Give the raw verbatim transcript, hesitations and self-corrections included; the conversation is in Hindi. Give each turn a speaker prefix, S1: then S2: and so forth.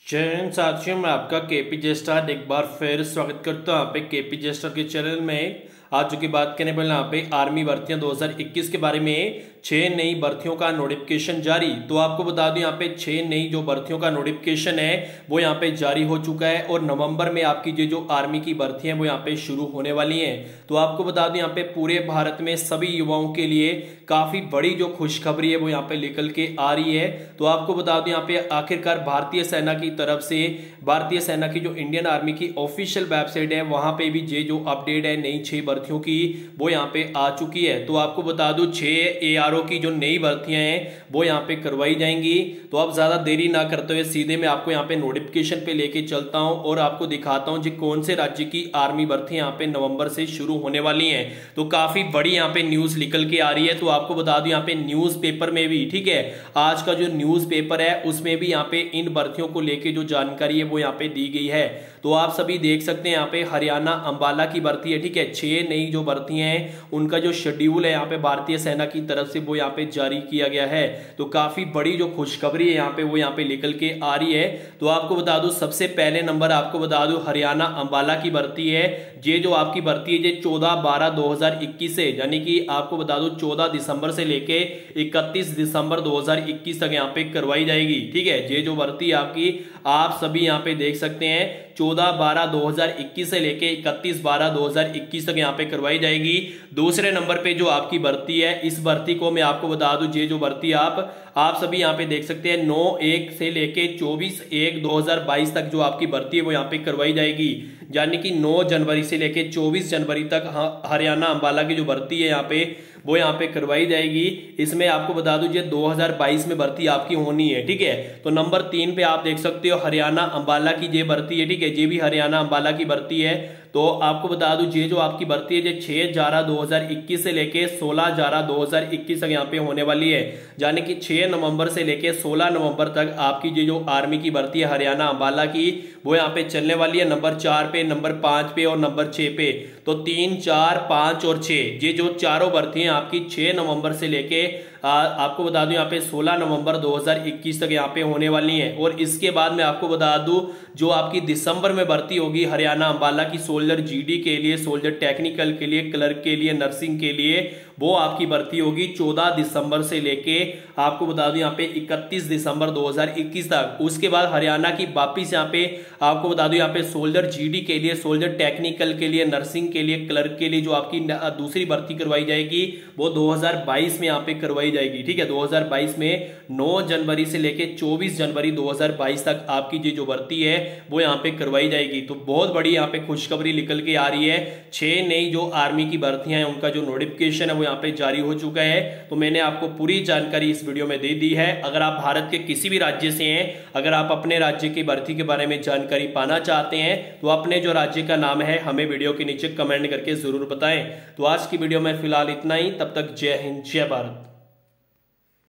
S1: जय हिंद साथियों, मैं आपका केपी जेस्टार एक बार फिर स्वागत करता हूँ यहाँ पे केपी जेस्टार के चैनल में। आज जो की बात करने वाले यहाँ पे आर्मी भर्तियां दो हज़ार इक्कीस के बारे में छह नई भर्तियों का नोटिफिकेशन जारी। तो आपको बता दूं यहाँ पे छह नई जो भर्तियों का नोटिफिकेशन है वो यहाँ पे जारी हो चुका है और नवंबर में आपकी जो जो आर्मी की भर्तियां हैं वो यहाँ पे शुरू होने वाली हैं। तो आपको बता दूं यहाँ पे पूरे भारत में सभी युवाओं के लिए काफी बड़ी जो खुशखबरी है वो यहाँ पे निकल के आ रही है। तो आपको बता दूं यहाँ पे आखिरकार भारतीय सेना की तरफ से भारतीय सेना की जो इंडियन आर्मी की ऑफिशियल वेबसाइट है वहां पे भी ये जो अपडेट है नई छह भर्तियों की वो यहाँ पे आ चुकी है। तो आपको बता दूं छह एआरओ की जो नई भर्तियां हैं वो यहाँ पे करवाई जाएंगी। तो आप ज्यादा देरी ना करते हुए सीधे मैं आपको यहाँ पे नोटिफिकेशन पे लेके चलता हूं और आपको दिखाता हूं जी कौन से राज्य की आर्मी भर्ती यहाँ पे नवंबर से शुरू होने वाली है। तो काफी बड़ी यहाँ पे न्यूज निकल के आ रही है। तो आपको बता दूं यहाँ पे न्यूज पेपर में भी, ठीक है, आज का जो न्यूज पेपर है उसमें भी यहाँ पे इन भर्तियों को लेके जो जानकारी है वो यहाँ पे दी गई है। तो आप सभी देख सकते हैं यहाँ पे हरियाणा अंबाला की भर्ती है, ठीक है, छह नई जो भर्तियां हैं उनका जो शेड्यूल है यहाँ पे भारतीय सेना की तरफ से वो यहाँ पे जारी किया गया है। तो काफी बड़ी जो खुशखबरी है यहाँ पे वो यहाँ पे निकल के आ रही है। तो आपको बता दूं सबसे पहले नंबर आपको बता दूं हरियाणा अंबाला की भर्ती है। ये जो आपकी भर्ती है ये चौदह बारह दो हजार इक्कीस से, यानी कि आपको बता दूं चौदह दिसंबर से लेके इकतीस दिसंबर दो हजार इक्कीस तक यहाँ पे करवाई जाएगी, ठीक है। ये जो भर्ती आपकी आप सभी यहाँ पे देख सकते हैं चौदह बारह दो हजार इक्कीस से लेके इकतीस बारह दो हजार इक्कीस तक यहाँ पे करवाई जाएगी। दूसरे नंबर पे जो आपकी भर्ती है इस भर्ती को मैं आपको बता दूं ये जो भर्ती आप आप सभी यहाँ पे देख सकते हैं नौ एक से लेके चौबीस एक दो हजार बाईस तक जो आपकी भर्ती है वो यहाँ पे करवाई जाएगी, यानी कि नौ जनवरी से लेके चौबीस जनवरी तक हरियाणा अंबाला की जो भर्ती है यहाँ पे वो यहाँ पे करवाई जाएगी। इसमें आपको बता दूं ये दो हजार बाईस में भर्ती आपकी होनी है, ठीक है। तो नंबर तीन पे आप देख सकते हो हरियाणा अंबाला की ये भर्ती है, ठीक है, ये भी हरियाणा अंबाला की भर्ती है। तो आपको बता दूं ये जो आपकी भर्ती है ये छह ग्यारह दो हजार इक्कीस से लेके सोलह ग्यारह दो हजार इक्कीस तक यहाँ पे होने वाली है, यानी कि छह नवंबर से लेके सोलह नवंबर तक आपकी ये जो आर्मी की भर्ती है हरियाणा अंबाला की वो यहाँ पे चलने वाली है। नंबर चार पे, नंबर पांच पे और नंबर छह पे। तो तीन चार पांच और छह ये जो चारों भर्ती हैं आपकी छह नवंबर से लेके आ, आपको बता दूं यहाँ पे सोलह नवंबर दो हजार इक्कीस तक यहाँ पे होने वाली है। और इसके बाद मैं आपको बता दूं जो आपकी दिसंबर में भर्ती होगी हरियाणा अंबाला की सोल्जर जीडी के लिए, सोल्जर टेक्निकल के लिए, क्लर्क के लिए, नर्सिंग के लिए, वो आपकी भर्ती होगी चौदह दिसंबर से लेके आपको बता दूं यहाँ पे इकतीस दिसंबर दो हजार इक्कीस तक। उसके बाद हरियाणा की वापिस यहाँ पे आपको बता दूं यहाँ पे सोल्जर जीडी के लिए, सोल्जर टेक्निकल के लिए, नर्सिंग के लिए, क्लर्क के लिए जो आपकी दूसरी भर्ती करवाई जाएगी वो दो हजार बाईस में यहाँ पे करवाई जाएगी, ठीक है। दो हजार बाईस में नौ जनवरी से लेके चौबीस जनवरी दो हजार बाईस तक आपकी ये जो भर्ती है वो यहाँ पे करवाई जाएगी। तो बहुत बड़ी यहाँ पे खुशखबरी निकल के आ रही है। छह नई जो आर्मी की भर्तियां हैं उनका जो नोटिफिकेशन है वो यहाँ पे जारी हो चुका है। तो मैंने आपको पूरी जानकारी इस वीडियो में दे दी है। अगर आप भारत के किसी भी राज्य से हैं, अगर आप अपने राज्य की भर्ती के बारे में जानकारी पाना चाहते हैं तो अपने जो राज्य का नाम है हमें वीडियो के नीचे कमेंट करके जरूर बताएं। तो आज की वीडियो में फिलहाल इतना ही, तब तक जय हिंद जय भारत।